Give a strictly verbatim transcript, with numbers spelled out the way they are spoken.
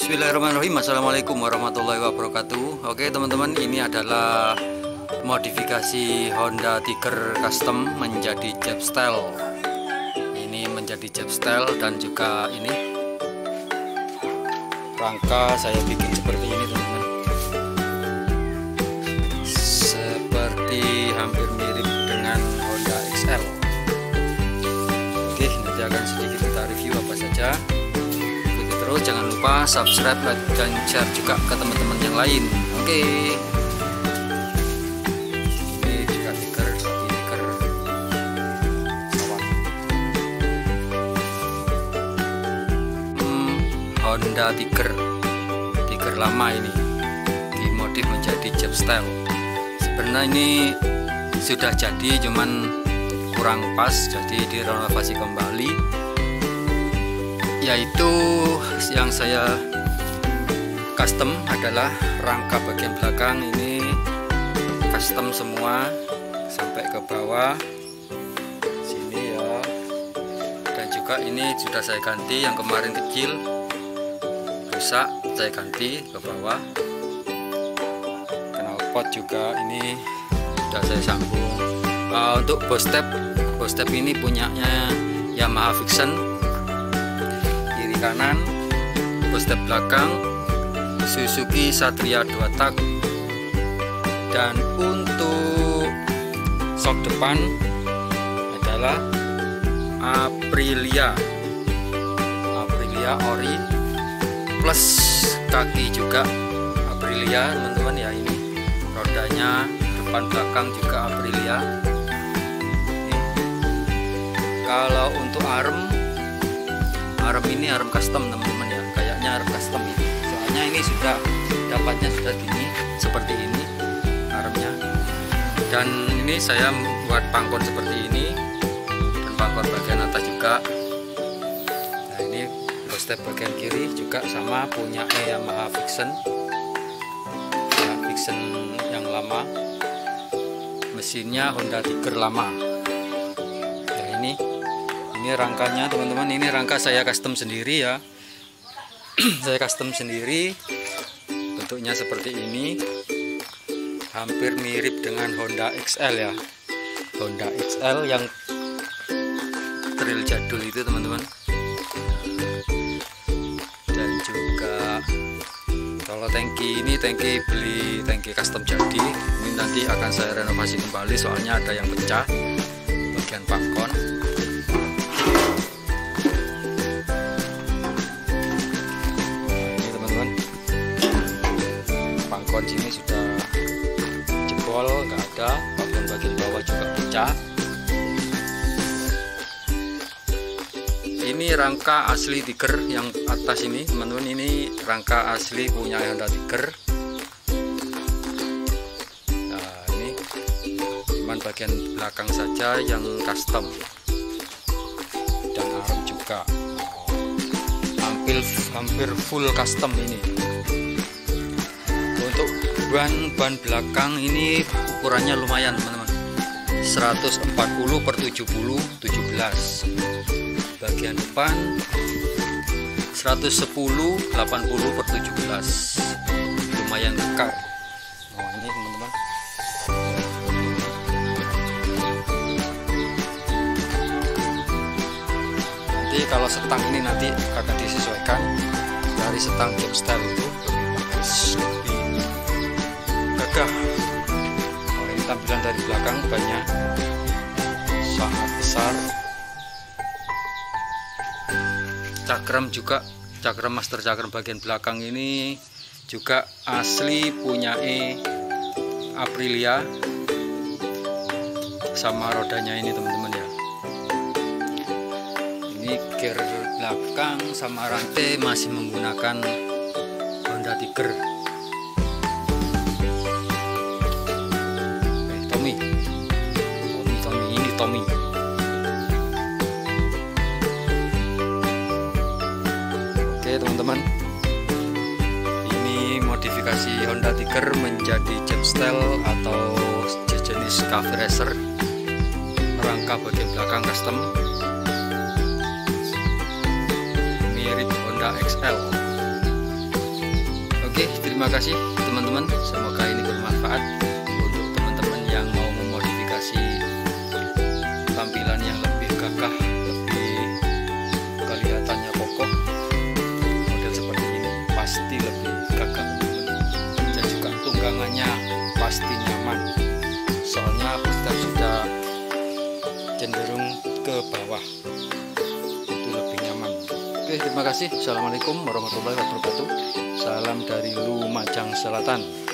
Bismillahirrahmanirrahim. Assalamualaikum warahmatullahi wabarakatuh. Oke teman-teman, ini adalah modifikasi Honda Tiger Custom menjadi Jeep Style. Ini menjadi Jeep Style dan juga ini rangka saya bikin seperti ini teman-teman. Seperti hampir mirip dengan Honda X L. Oke, nanti akan sedikit kita review apa saja. Terus jangan lupa subscribe, like, dan share juga ke teman-teman yang lain. Oke. Ini juga Tiger, Tiger pesawat. Hmm, Honda Tiger, Tiger lama ini dimodif menjadi Jeep Style. Sebenarnya ini sudah jadi, cuman kurang pas, jadi direnovasi kembali. Yaitu yang saya custom adalah rangka bagian belakang ini custom semua sampai ke bawah sini ya, dan juga ini sudah saya ganti, yang kemarin kecil rusak saya ganti ke bawah. Knalpot juga ini sudah saya sambung. Uh, untuk bos step, bos step ini punyanya Yamaha Vision kanan, bos step belakang Suzuki Satria dua tak, dan untuk sok depan adalah Aprilia Aprilia Ori plus kaki juga Aprilia teman-teman ya. Ini rodanya depan belakang juga Aprilia. Ini. Kalau untuk arm arm ini arm custom teman-teman ya, kayaknya arm custom ini, soalnya ini sudah dapatnya sudah gini seperti ini armnya. Dan ini saya buat pangkon seperti ini, dan pangkon bagian atas juga. Nah ini bos step bagian kiri juga sama, punya Yamaha Vision ya, Vision yang lama, mesinnya Honda Tiger lama ya. Ini Ini rangkanya teman-teman, ini rangka saya custom sendiri ya. Saya custom sendiri, bentuknya seperti ini, hampir mirip dengan Honda X L ya, Honda X L yang trail jadul itu teman-teman. Dan juga kalau tangki ini, tangki beli tangki custom jadi, ini nanti akan saya renovasi kembali soalnya ada yang pecah bagian pangkon. Sini sudah jebol, nggak ada, bagian-bagian bawah juga pecah. Ini rangka asli Tiger yang atas ini teman-teman, ini rangka asli punya Honda Tiger. Nah ini cuman bagian belakang saja yang custom, dan arm juga hampir hampir full custom ini. Untuk ban ban belakang ini ukurannya lumayan teman-teman, seratus empat puluh per tujuh puluh, tujuh belas. Bagian depan seratus sepuluh, delapan puluh per tujuh belas, lumayan dekat. Oh ini teman-teman, nanti kalau setang ini nanti akan disesuaikan dari setang Jeep Style itu lebih gagah. Oh, ini tampilan dari belakang, banyak sangat besar. Cakram juga, cakram master cakram bagian belakang ini juga asli punya E Aprilia, sama rodanya ini teman-teman ya. Ini gear belakang sama rantai masih menggunakan Honda Tiger. Tommy, Tommy, Tommy, ini Tommy. Oke teman-teman, ini modifikasi Honda Tiger menjadi Jeep Style atau jenis cafe racer. Rangka bagian belakang custom, mirip Honda X L. Oke, terima kasih teman-teman, semoga ini bermanfaat untuk teman-teman yang mau memodifikasi tampilan yang lebih gagah, lebih kelihatannya kokoh. Model seperti ini pasti lebih gagah dan juga tunggangannya pasti nyaman, soalnya kita sudah cenderung ke bawah, itu lebih nyaman. Oke, terima kasih. Assalamualaikum warahmatullahi wabarakatuh. Salam dari Lumajang Selatan.